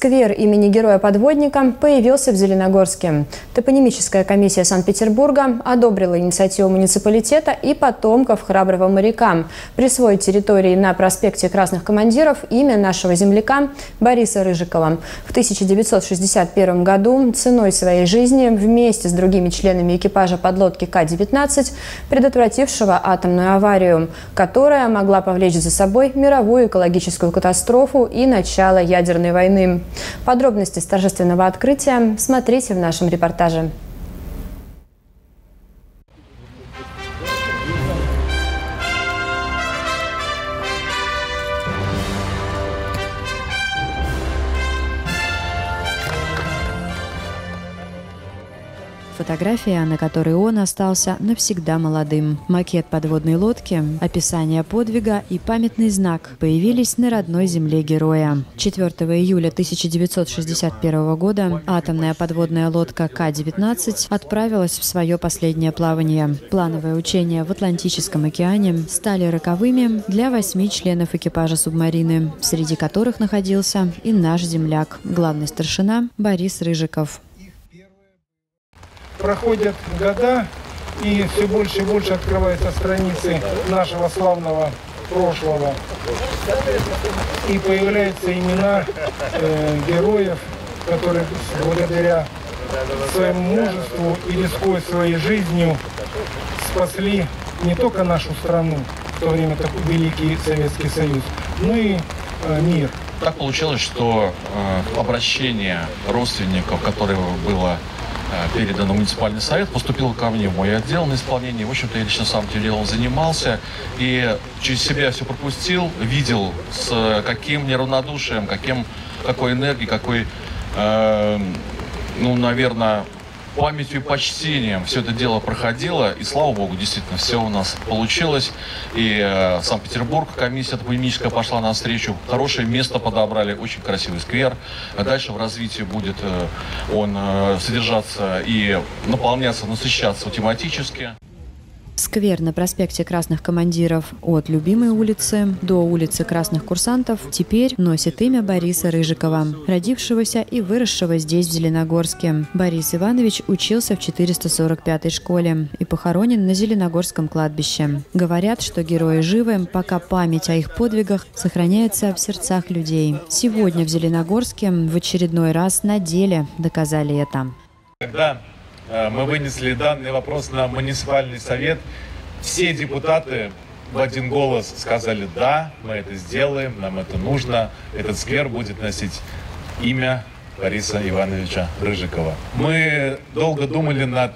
Сквер имени героя-подводника появился в Зеленогорске. Топонимическая комиссия Санкт-Петербурга одобрила инициативу муниципалитета и потомков храброго моряка присвоить территории на проспекте Красных Командиров имя нашего земляка Бориса Рыжикова. В 1961 году ценой своей жизни вместе с другими членами экипажа подлодки К-19, предотвратившего атомную аварию, которая могла повлечь за собой мировую экологическую катастрофу и начало ядерной войны. Подробности с торжественного открытия смотрите в нашем репортаже. Фотография, на которой он остался навсегда молодым. Макет подводной лодки, описание подвига и памятный знак появились на родной земле героя. 4 июля 1961 года атомная подводная лодка К-19 отправилась в свое последнее плавание. Плановые учения в Атлантическом океане стали роковыми для 8 членов экипажа субмарины, среди которых находился и наш земляк, главный старшина Борис Рыжиков. Проходят года, и все больше и больше открываются страницы нашего славного прошлого. И появляются имена героев, которые благодаря своему мужеству и рискуя своей жизнью спасли не только нашу страну, в то время такой великий Советский Союз, но и мир. Так получилось, что обращение родственников, которое было передано в муниципальный совет, поступил ко мне в мой отдел на исполнение. В общем-то, я лично сам этим делом занимался и через себя все пропустил, видел, с каким неравнодушием, какой энергией, какой, наверное, памятью и почтением все это дело проходило. И слава богу, действительно, все у нас получилось. И Санкт-Петербург, комиссия топонимическая пошла навстречу. Хорошее место подобрали, очень красивый сквер. А дальше в развитии будет он содержаться и наполняться, насыщаться тематически. Сквер на проспекте Красных Командиров от любимой улицы до улицы Красных Курсантов теперь носит имя Бориса Рыжикова, родившегося и выросшего здесь, в Зеленогорске. Борис Иванович учился в 445-й школе и похоронен на Зеленогорском кладбище. Говорят, что герои живы, пока память о их подвигах сохраняется в сердцах людей. Сегодня в Зеленогорске в очередной раз на деле доказали это. Когда мы вынесли данный вопрос на муниципальный совет, все депутаты в один голос сказали: да, мы это сделаем, нам это нужно, этот сквер будет носить имя Бориса Ивановича Рыжикова. Мы долго думали над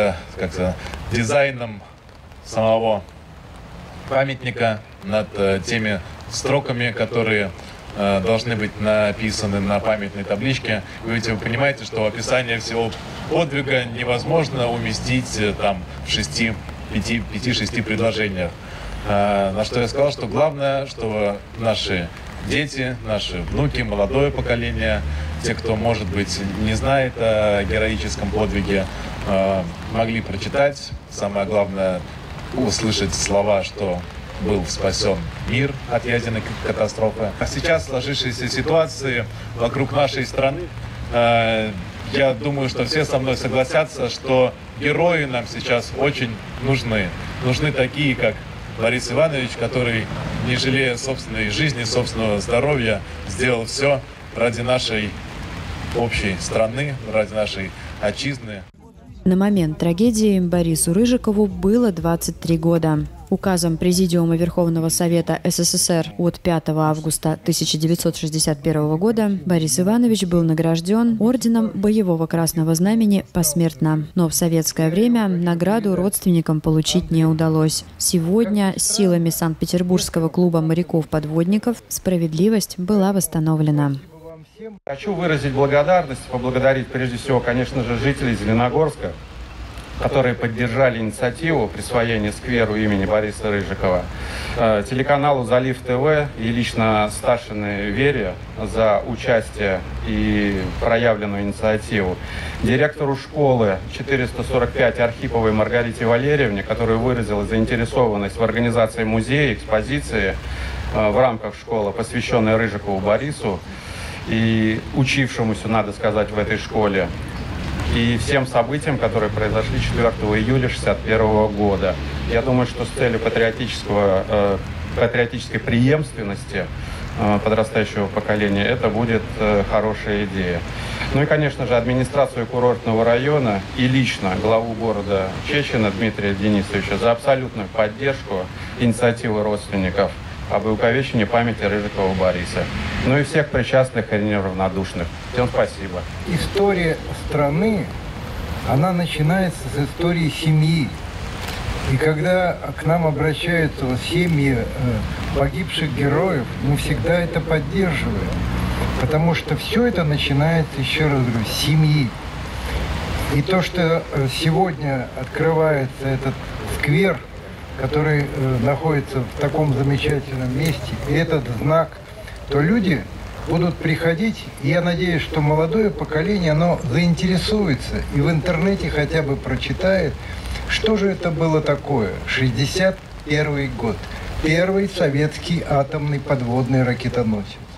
дизайном самого памятника, над теми строками, которые должны быть написаны на памятной табличке. Вы понимаете, что описание всего подвига невозможно уместить там в 5-6 предложениях. На что я сказал, что главное, чтобы наши дети, наши внуки, молодое поколение, те, кто, может быть, не знает о героическом подвиге, могли прочитать. Самое главное — услышать слова, что был спасен мир от ядерной катастрофы. А сейчас в сложившейся ситуации вокруг нашей страны, я думаю, что все со мной согласятся, что герои нам сейчас очень нужны. Нужны такие, как Борис Иванович, который, не жалея собственной жизни, собственного здоровья, сделал все ради нашей общей страны, ради нашей отчизны. На момент трагедии Борису Рыжикову было 23 года. Указом Президиума Верховного Совета СССР от 5 августа 1961 года Борис Иванович был награжден орденом Боевого Красного Знамени посмертно. Но в советское время награду родственникам получить не удалось. Сегодня силами Санкт-Петербургского клуба моряков-подводников справедливость была восстановлена. Хочу выразить благодарность, поблагодарить прежде всего, конечно же, жителей Зеленогорска, которые поддержали инициативу присвоения скверу имени Бориса Рыжикова, телеканалу «Залив ТВ» и лично Сташиной Вере за участие и проявленную инициативу, директору школы 445 Архиповой Маргарите Валерьевне, которая выразила заинтересованность в организации музея, экспозиции в рамках школы, посвященной Рыжикову Борису. и учившемуся, надо сказать, в этой школе, и всем событиям, которые произошли 4 июля 1961 года. Я думаю, что с целью патриотической преемственности подрастающего поколения это будет хорошая идея. Ну и, конечно же, администрацию курортного района и лично главу города Чечина Дмитрия Денисовича за абсолютную поддержку инициативы родственников об увековечении памяти Рыжикова Бориса. Ну и всех причастных и неравнодушных. Всем спасибо. История страны, она начинается с истории семьи. И когда к нам обращаются семьи погибших героев, мы всегда это поддерживаем. Потому что все это начинается, еще раз говорю, с семьи. И то, что сегодня открывается этот сквер, который находится в таком замечательном месте, и этот знак, то люди будут приходить, и я надеюсь, что молодое поколение, оно заинтересуется и в интернете хотя бы прочитает, что же это было такое. 61 год. Первый советский атомный подводный ракетоносец.